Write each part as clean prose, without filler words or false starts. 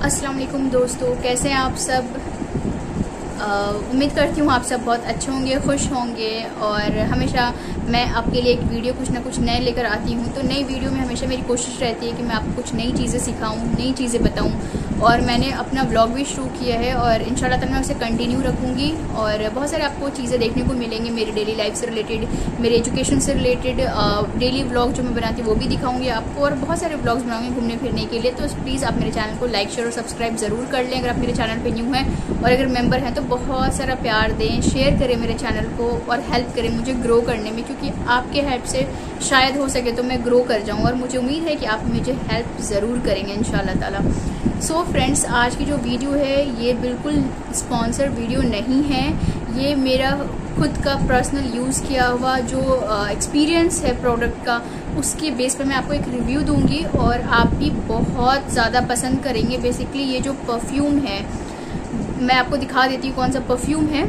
अस्सलाम वालेकुम दोस्तों, कैसे हैं आप सब। उम्मीद करती हूँ आप सब बहुत अच्छे होंगे, खुश होंगे। और हमेशा मैं आपके लिए एक वीडियो कुछ ना कुछ नए लेकर आती हूँ। तो नई वीडियो में हमेशा मेरी कोशिश रहती है कि मैं आपको कुछ नई चीज़ें सिखाऊँ, नई चीज़ें बताऊँ। और मैंने अपना व्लॉग भी शुरू किया है और इंशाल्लाह ताला मैं उसे कंटिन्यू रखूँगी। और बहुत सारे आपको चीज़ें देखने को मिलेंगी मेरी डेली लाइफ से रिलेटेड, मेरे एजुकेशन से रिलेटेड। डेली व्लॉग जो मैं बनाती हूँ वो भी दिखाऊँगी आपको, और बहुत सारे व्लॉग्स बनाऊँगी घूमने फिरने के लिए। तो प्लीज़ आप मेरे चैनल को लाइक, शेयर और सब्सक्राइब ज़रूर कर लें अगर आप मेरे चैनल पर न्यू हैं। और अगर मेंबर हैं तो बहुत सारा प्यार दें, शेयर करें मेरे चैनल को और हेल्प करें मुझे ग्रो करने में, क्योंकि आपके हेल्प से शायद हो सके तो मैं ग्रो कर जाऊँ। और मुझे उम्मीद है कि आप मुझे हेल्प ज़रूर करेंगे इंशाल्लाह ताला। सो फ्रेंड्स, आज की जो वीडियो है ये बिल्कुल स्पॉन्सर वीडियो नहीं है। ये मेरा खुद का पर्सनल यूज़ किया हुआ जो एक्सपीरियंस है प्रोडक्ट का, उसके बेस पर मैं आपको एक रिव्यू दूंगी और आप भी बहुत ज़्यादा पसंद करेंगे। बेसिकली ये जो परफ्यूम है, मैं आपको दिखा देती हूँ कौन सा परफ्यूम है।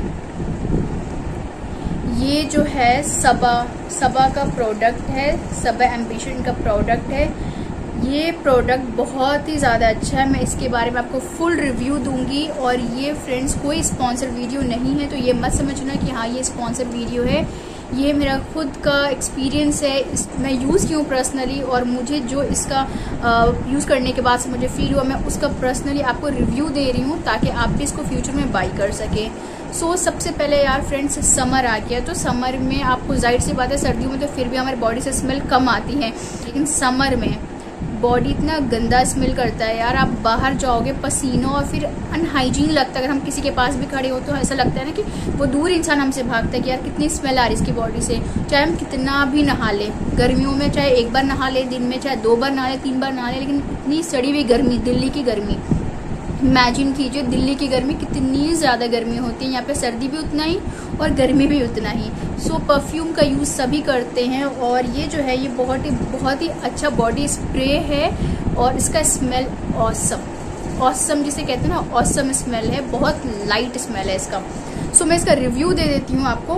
ये जो है सबा का प्रोडक्ट है, सबा एम्बिशन का प्रोडक्ट है। ये प्रोडक्ट बहुत ही ज़्यादा अच्छा है, मैं इसके बारे में आपको फुल रिव्यू दूंगी। और ये फ्रेंड्स कोई स्पॉन्सर वीडियो नहीं है, तो ये मत समझना कि हाँ ये स्पॉन्सर वीडियो है। ये मेरा खुद का एक्सपीरियंस है, मैं यूज़ की हूँ पर्सनली, और मुझे जो इसका यूज़ करने के बाद से मुझे फील हुआ, मैं उसका पर्सनली आपको रिव्यू दे रही हूँ ताकि आप भी इसको फ्यूचर में बाई कर सकें। सो सबसे पहले यार फ्रेंड्स, समर आ गया, तो समर में आपको जाहिर सी बात है, सर्दियों में तो फिर भी हमारी बॉडी से स्मेल कम आती है, लेकिन समर में बॉडी इतना गंदा स्मेल करता है यार। आप बाहर जाओगे पसीनों और फिर अनहाइजीन लगता है। अगर हम किसी के पास भी खड़े हो तो ऐसा लगता है ना कि वो दूर इंसान हमसे भागता है कि यार कितनी स्मेल आ रही है इसकी बॉडी से। चाहे हम कितना भी नहा लें, गर्मियों में चाहे एक बार नहा लें दिन में, चाहे 2 बार नहा लें, 3 बार नहा लें, लेकिन इतनी सड़ी हुई गर्मी, दिल्ली की गर्मी, इमेजिन कीजिए दिल्ली की गर्मी कितनी ज़्यादा गर्मी होती है। यहाँ पे सर्दी भी उतना ही और गर्मी भी उतना ही। सो परफ्यूम का यूज़ सभी करते हैं, और ये जो है ये बहुत ही अच्छा बॉडी स्प्रे है। और इसका स्मेल ऑसम जिसे कहते हैं ना, ऑसम स्मेल है, बहुत लाइट स्मेल है इसका। सो मैं इसका रिव्यू दे देती हूँ आपको।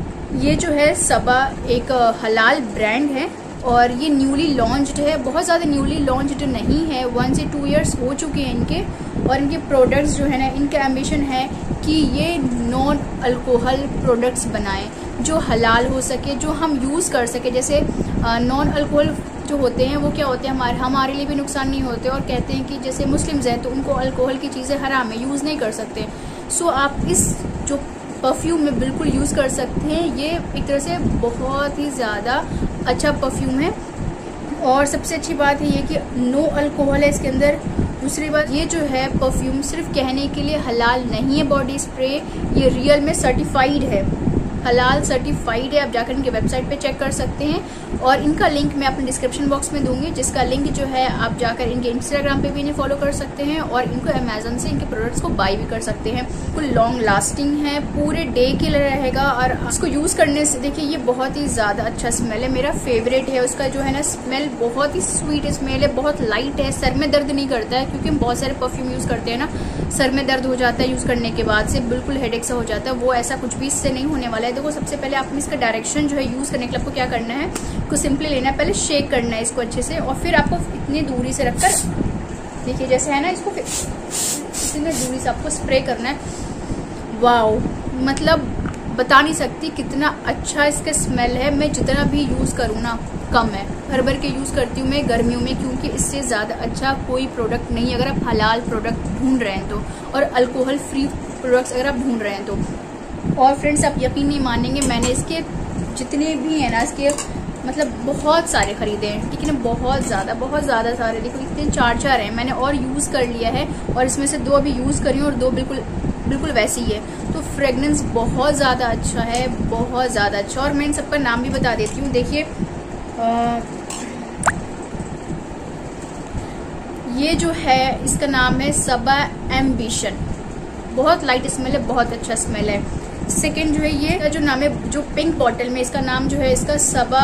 ये जो है सबा एक हलाल ब्रांड है और ये न्यूली लॉन्च्ड है, बहुत ज़्यादा न्यूली लॉन्च्ड नहीं है, 1 से 2 ईयर्स हो चुके हैं इनके। और इनके प्रोडक्ट्स जो है ना, इनका एम्बिशन है कि ये नॉन अल्कोहल प्रोडक्ट्स बनाएं जो हलाल हो सके, जो हम यूज़ कर सके। जैसे नॉन अल्कोहल जो होते हैं वो क्या होते हैं, हमारे लिए भी नुकसान नहीं होते, और कहते हैं कि जैसे मुस्लिम्स हैं तो उनको अल्कोहल की चीज़ें हराम है, यूज़ नहीं कर सकते। सो आप इस जो परफ्यूम में बिल्कुल यूज़ कर सकते हैं। ये एक तरह से बहुत ही ज़्यादा अच्छा परफ्यूम है, और सबसे अच्छी बात है ये कि नो अल्कोहल है इसके अंदर। दूसरी बात, ये जो है परफ्यूम सिर्फ कहने के लिए हलाल नहीं है बॉडी स्प्रे, ये रियल में सर्टिफाइड है, हलाल सर्टिफाइड है। आप जाकर इनके वेबसाइट पे चेक कर सकते हैं, और इनका लिंक मैं अपने डिस्क्रिप्शन बॉक्स में दूंगी, जिसका लिंक जो है आप जाकर इनके इंस्टाग्राम पे भी इन्हें फॉलो कर सकते हैं, और इनको अमेजोन से इनके प्रोडक्ट्स को बाई भी कर सकते हैं। बिल्कुल लॉन्ग लास्टिंग है, पूरे डे के लिए रहेगा, और इसको यूज़ करने से देखिए ये बहुत ही ज़्यादा अच्छा स्मेल है, मेरा फेवरेट है। उसका जो है ना स्मेल बहुत ही स्वीट स्मेल है, बहुत लाइट है, सर में दर्द नहीं करता है, क्योंकि हम बहुत सारे परफ्यूम यूज़ करते हैं ना, सर में दर्द हो जाता है यूज़ करने के बाद से, बिल्कुल हेडेक सा हो जाता है। वो ऐसा कुछ भी इससे नहीं होने वाला है। देखो सबसे पहले आपने इसका डायरेक्शन जो है यूज़ करने के लिए आपको क्या करना है, इसको सिंपली लेना है, पहले शेक करना है इसको अच्छे से, और फिर आपको इतनी दूरी से रखकर देखिए जैसे है ना, इसको फिर इतनी दूरी से आपको स्प्रे करना है। वाओ, मतलब बता नहीं सकती कितना अच्छा इसका स्मेल है। मैं जितना भी यूज़ करूँ ना कम है, भर के यूज़ करती हूँ मैं गर्मियों में, क्योंकि इससे ज़्यादा अच्छा कोई प्रोडक्ट नहीं है अगर आप हलाल प्रोडक्ट ढूंढ रहे हैं तो, और अल्कोहल फ्री प्रोडक्ट्स अगर आप ढूंढ रहे हैं तो। और फ्रेंड्स आप यकीन नहीं मानेंगे, मैंने इसके जितने भी हैं ना, इसके मतलब बहुत सारे खरीदे हैं, ठीक है ना, बहुत ज़्यादा सारे। देखो इतने 4 हैं, मैंने और यूज़ कर लिया है, और इसमें से 2 अभी यूज़ करी और 2 बिल्कुल वैसी ही है। तो फ्रेगनेंस बहुत ज़्यादा अच्छा है, बहुत ज़्यादा अच्छा। और मैं इन सबका नाम भी बता देती हूँ। देखिए ये जो है इसका नाम है सबा एम्बिशन, बहुत लाइट स्मेल है, बहुत अच्छा स्मेल है। सेकंड जो है ये जो नाम है, जो पिंक बॉटल में इसका नाम जो है इसका सबा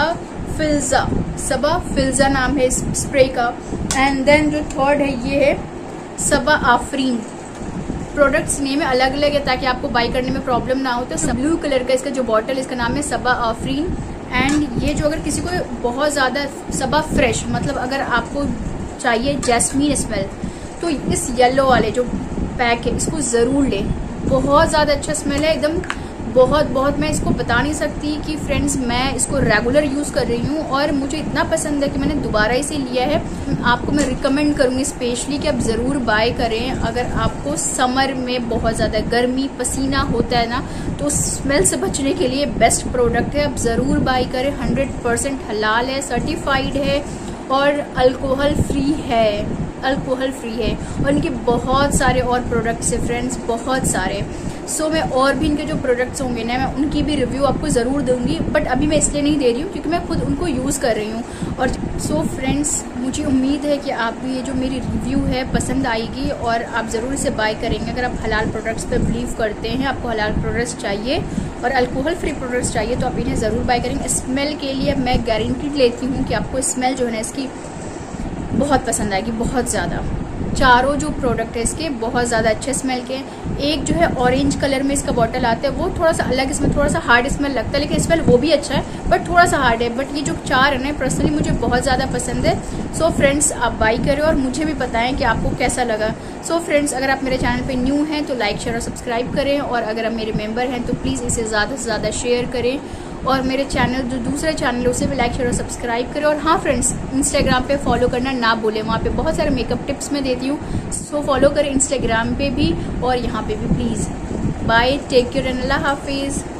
फिल्जा नाम है इस स्प्रे का। एंड देन जो थर्ड है ये है सबा आफरीन। प्रोडक्ट्स नेम है अलग अलग है ताकि आपको बाई करने में प्रॉब्लम ना हो। तो ब्लू कलर का इसका जो बॉटल, इसका नाम है सबा आफरीन। एंड ये जो अगर किसी को बहुत ज़्यादा सबा फ्रेश, मतलब अगर आपको चाहिए जैस्मीन स्मेल, तो इस येलो वाले जो पैक है इसको ज़रूर लें। बहुत ज़्यादा अच्छा स्मेल है एकदम, बहुत मैं इसको बता नहीं सकती कि फ्रेंड्स मैं इसको रेगुलर यूज़ कर रही हूँ और मुझे इतना पसंद है कि मैंने दोबारा इसे लिया है। आपको मैं रिकमेंड करूँगी स्पेशली कि आप ज़रूर बाय करें। अगर आपको समर में बहुत ज़्यादा गर्मी पसीना होता है ना, तो स्मेल से बचने के लिए बेस्ट प्रोडक्ट है, आप ज़रूर बाय करें। 100% हलाल है, सर्टिफाइड है और अल्कोहल फ्री है, और इनके बहुत सारे और प्रोडक्ट्स है फ्रेंड्स, बहुत सारे। सो मैं और भी इनके जो प्रोडक्ट्स होंगे ना, मैं उनकी भी रिव्यू आपको ज़रूर दूंगी, बट अभी मैं इसलिए नहीं दे रही हूँ क्योंकि मैं खुद उनको यूज़ कर रही हूँ। और सो फ्रेंड्स, मुझे उम्मीद है कि आपको ये जो मेरी रिव्यू है पसंद आएगी और आप ज़रूर इसे बाय करेंगे। अगर आप हलाल प्रोडक्ट्स पे बिलीव करते हैं, आपको हलाल प्रोडक्ट्स चाहिए और अल्कोहल फ्री प्रोडक्ट्स चाहिए, तो आप इन्हें ज़रूर बाय करेंगे। स्मेल के लिए मैं गारंटी लेती हूँ कि आपको स्मेल जो है ना इसकी बहुत पसंद आएगी, बहुत ज़्यादा। चारों जो प्रोडक्ट है इसके बहुत ज़्यादा अच्छे स्मेल के। एक जो है ऑरेंज कलर में इसका बॉटल आता है, वो थोड़ा सा अलग स्मेल, थोड़ा सा हार्ड स्मेल लगता है, लेकिन स्मेल वो भी अच्छा है बट थोड़ा सा हार्ड है। बट ये जो चार है ना, पर्सनली मुझे बहुत ज़्यादा पसंद है। सो फ्रेंड्स, आप बाई करें और मुझे भी बताएं कि आपको कैसा लगा। सो फ्रेंड्स, अगर आप मेरे चैनल पे न्यू हैं तो लाइक शेयर और सब्सक्राइब करें, और अगर आप मेरे मेंबर हैं तो प्लीज़ इसे ज़्यादा से ज़्यादा शेयर करें, और मेरे चैनल जो दूसरे चैनल है उसे भी लाइक शेयर और सब्सक्राइब करें। और हाँ फ्रेंड्स, इंस्टाग्राम पे फॉलो करना ना भूलें, वहाँ पे बहुत सारे मेकअप टिप्स मैं देती हूँ। सो फॉलो करें इंस्टाग्राम पे भी और यहाँ पे भी please. Bye, take care and अल्लाह हाफिज़।